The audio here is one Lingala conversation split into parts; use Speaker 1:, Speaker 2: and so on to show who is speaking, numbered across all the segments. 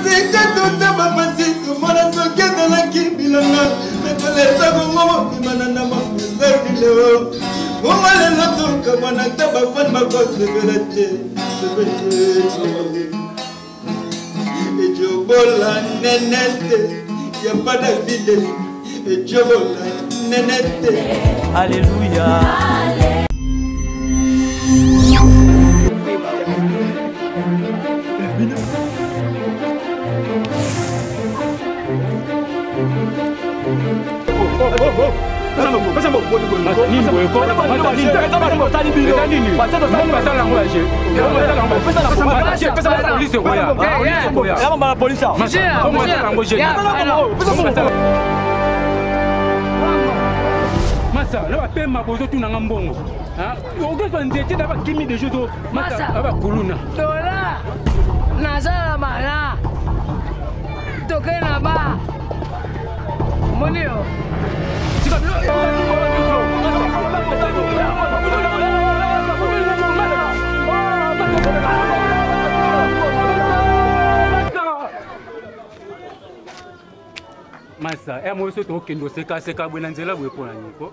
Speaker 1: Imosika tuta mapasiko mwana soke de la kibilanga. Mekoleza gomo imanana mapesa leo. Mama le lotuka mwana taba fon makose belete. Ejobola nenete ya pada vide. Ejobola nenete.
Speaker 2: Alléluia.
Speaker 3: Massa, là va payer ma pose tout dans ngambongo. Hein? On doit se dire que d'abord kimi de jeux Massa, aba kuluna.
Speaker 4: Dola. Nazara mana. Tokena ba. Monio.
Speaker 3: Massa, et moi aussi to kendo seka bwena nzela bwe pona nyiko.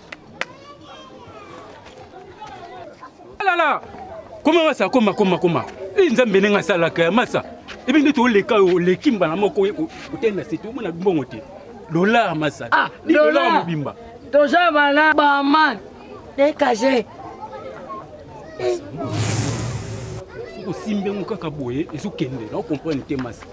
Speaker 3: Lala. Comment Massa, comment. Nzambe nenga sala ka Massa. Et bien to leka le kimba na moko utenda situ mona mbongo te. Dola Massa.
Speaker 4: Ah,
Speaker 3: dola mbimba.
Speaker 4: Toza bana ba man. Dekaje.
Speaker 3: Ko simbe mu kaka boye ezokende na comprendre te Massa.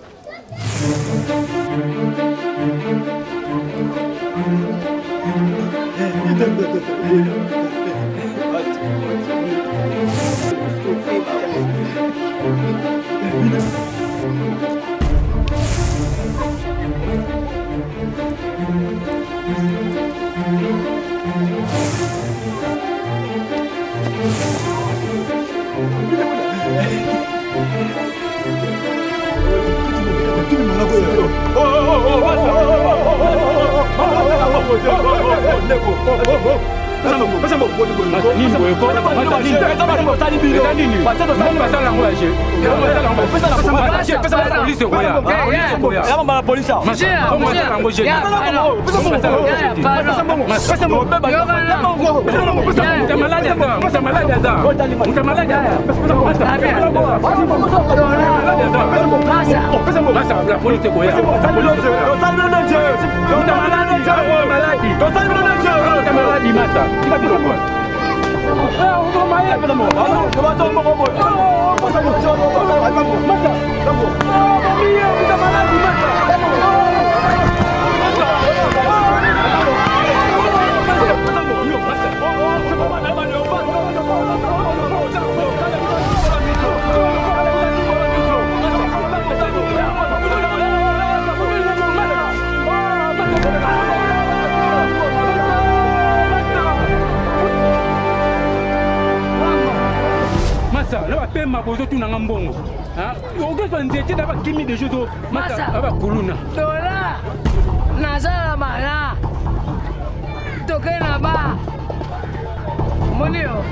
Speaker 3: Là va payer ma pose tout dans ngambongo. Hein? On doit se dire que d'abord kimi de jeux Massa, aba kuluna.
Speaker 4: Dola. Nazara mana. Tokena ba. Monio.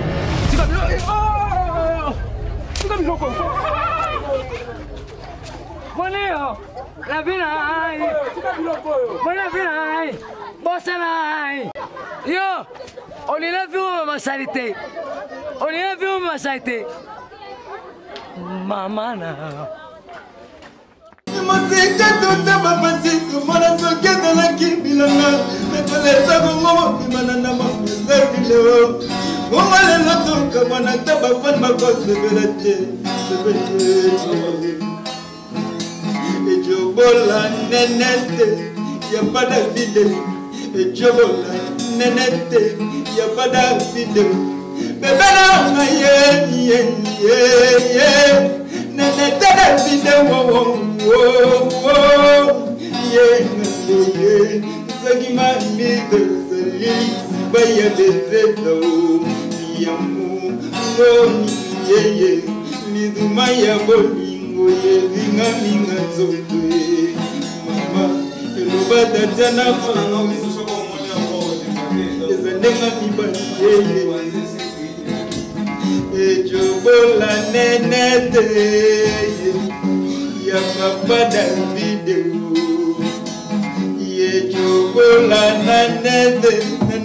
Speaker 4: Monio. La vina ai. Monio vina ai. Bossa ai. Yo. On est là vu ma salité. On est là vu ma salité. Mamana.
Speaker 1: Imosika tuta mapasiko mwana soke de la kibilanga. Mekoleza gomo imanana mapesa leo. Mama le lotuka mwana taba fon makose belete. Ejobola nenete ya pada vide. Ejobola nenete ya pada vide. Bebela na ye. Nenete da vide wo. Yeah. Sagima mide sali baya bezeto. Yamu ngoni ye. Liduma ya bolingo ye vinga zote. Mama elobata tana fanga wisoko mona ezendenga mibali ye. Ejobola nenete ya papa David ye chokola nanede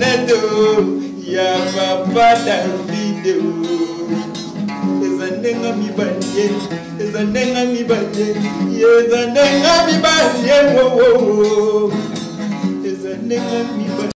Speaker 1: ya papa David ezandenga mibanje ezandenga mibanje wo ezandenga mibanje